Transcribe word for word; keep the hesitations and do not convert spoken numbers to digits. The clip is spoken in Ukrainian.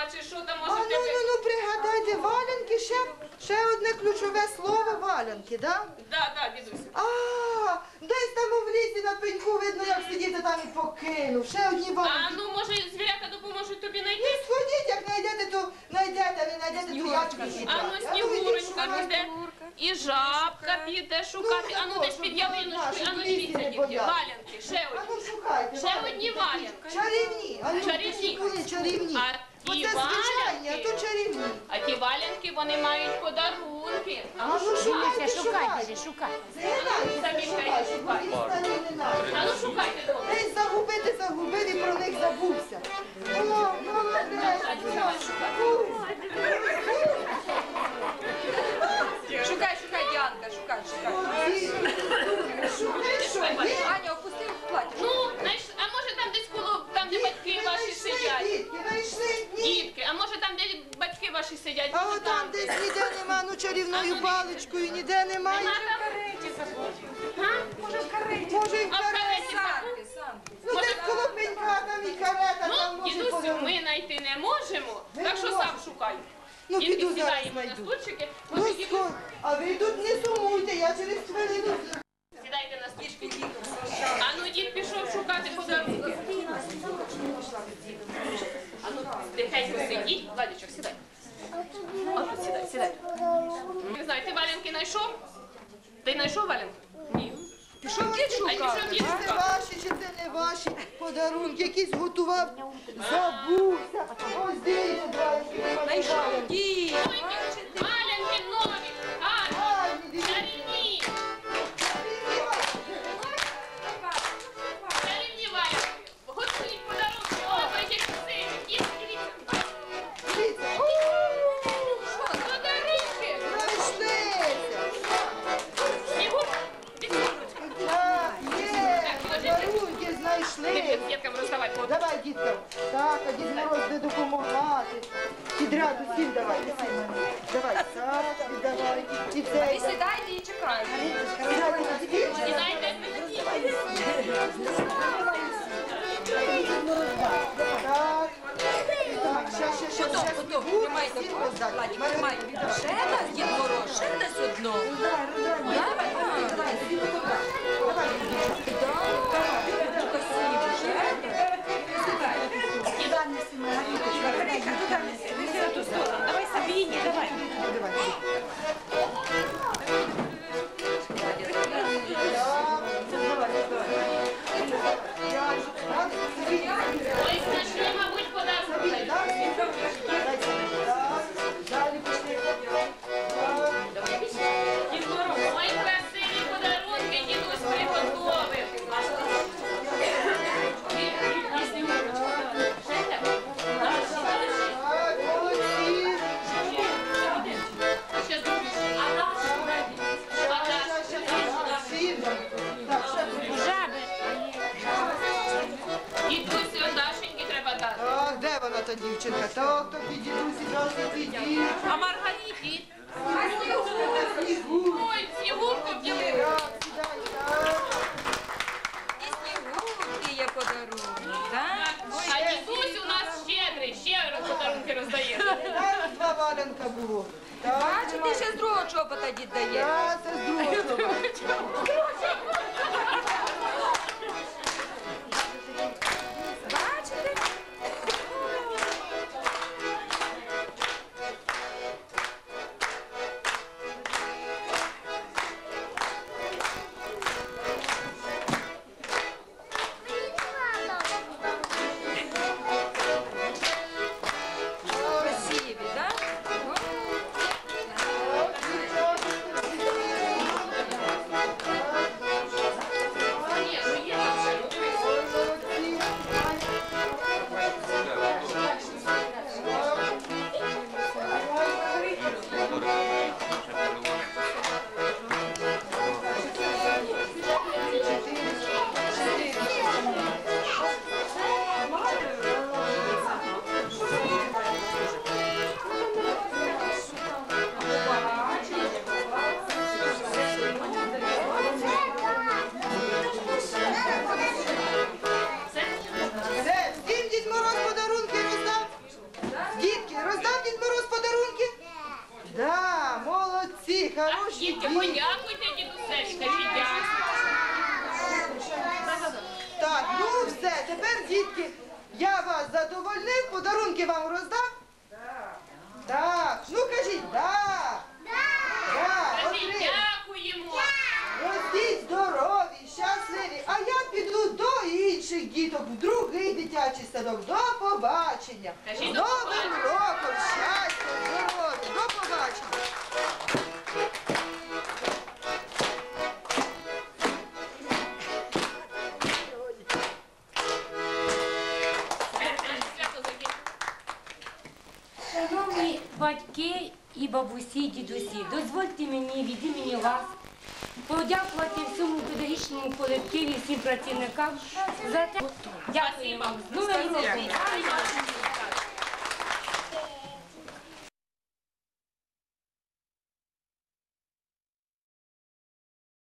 чи що там А може ну, ну, ну, пригадайте, валянки, ще, ще одне ключове слово валянки, да? Да, да, дідусю. А, десь там у лісі на пеньку видно, як сидіти там і покинув. Ще одні А валянки. ну, може, звірята допоможуть тобі знайти? Ну, сходіть, як знайдете, то знайдете, не знайдете, то я тобі А ну, Снігурочка піде, і жабка піде шукати. А ну, десь під ялиночкою, а ну, дивіться, дітки, валянки, ще А одні. ну, шукайте. Ще одні валянки. Чарівні. А ну, Чарівні. шукали чарівні. А ті Оце звичайні, а валянки, то чарівні. а ті валянки, вони мають подарунки. А ну, шукайте, Шукайте, шукайте. шукайте. Згинайте, шукайте, щоб вони старі не наші. А ну, шукайте добре. Десь загубити загубив і про них забувся. О, молодець. Шукай, шукай, Діанка, шукай, шукай. Шукай, що є? Аня, опусти платье. Ну, знаєш, а може там десь коло, там, де батьки ваші сидять? Дітки, знайшли, ні. Дітки, а може там, де батьки ваші сидять? А може, отам десь ніде нема, ну чарівною паличкою ніде немає. Нема там? Га? Може в кареті. Може і в А в кареті. кареті забув? Санки, санки. Ну десь коло пенька, там і карета, там Ну, може дідусю, подарунок. ми знайти не можемо, Ви так не що сам можете. шукай. Ну Дітки піду зараз сідаємо на знайду. стульчики. Ну Може, дідусь, ско, а ви тут не сумуйте, я через хвилину. сідайте на стульчики. А ну дід пішов шукати подарунки. А ну, тихенько сидіть. Владичок, сідай. От, сідай, сідай. Не знаю, ти валянки знайшов? Ти знайшов валянки? Ні. Пішов дід А шукати. пішов дід Чи це шукати. ваші, чи це не ваші подарунки, якісь готував, забувся. Ось дивіться, два Знайшов дід. Ой, валянки нові, гарні, Гарні, дивіться. чарівні. Чарівні валянки. Готують подарунки. О, які красиві. Дід, дивіться. Дивіться. Подарунки. Знайшлися. Снігур, іди сюди. Так, є, подарунки Ти знайшли. діткам роздавай. Давай, діткам. Так, а Дід Мороз буде допомагати. Підряд усім давай, усім. Давай, так, віддавай. І Ви цей. сідайте і чекайте. Сідайте на стільчик. Сідайте. Так. Так, ще, ще, ще, Потім, ще. потім, Всім тримайте, роздати. Владик, тримай. Ще нас, Дід Мороз, ще десь одно. Давай, давай, давай. Давай, Тільки сніг вже. Давай Сабіні, давай. давай. Ой, знайшли, мабуть, подарунки. Далі пішли. Дід Мороз. Ой, красиві подарунки дідусь приготовив. Ще йде? Так, молодці. Ще зробиш. А далі? А далі? Ще, ще, ще. Всім. Так, ще. Жаби. Дідусю, Дашеньки треба дати. Так, де вона та дівчинка? Так, то дідусі, зараз підійдіть. А Маргариті? Снігу. Ой, Снігурку вділи. Так, сідай, так. І снігурки є подарунки, так? А дідусь у нас щедрий, щедро подарунки роздає. Так, два валянка було. Так, Бачите, ще з другого чобота дід дає. так, це з другого. Бачите? Красиві, так? Так, подарунки вам роздав? Так. Так, ну кажіть, да. Да. Кажіть, Отримали. дякуємо. Ростіть здорові, щасливі. А я піду до інших діток, в другий дитячий садок. До побачення. Кажіть, З до Новим побачення. роком, щастя, здоров'я. До побачення. Свято закінчено. Шановні батьки і бабусі, і дідусі, дозвольте мені від імені вас подякувати всьому педагогічному колективі, всім працівникам за те. Дякую вам. З Новим роком!